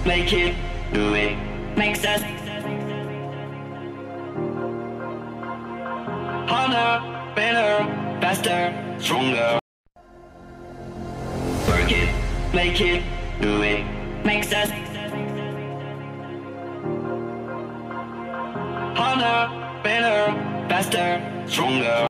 make it, do it, makes us harder, better, faster, stronger. Work it, make it, do it, makes us harder, better, faster, stronger.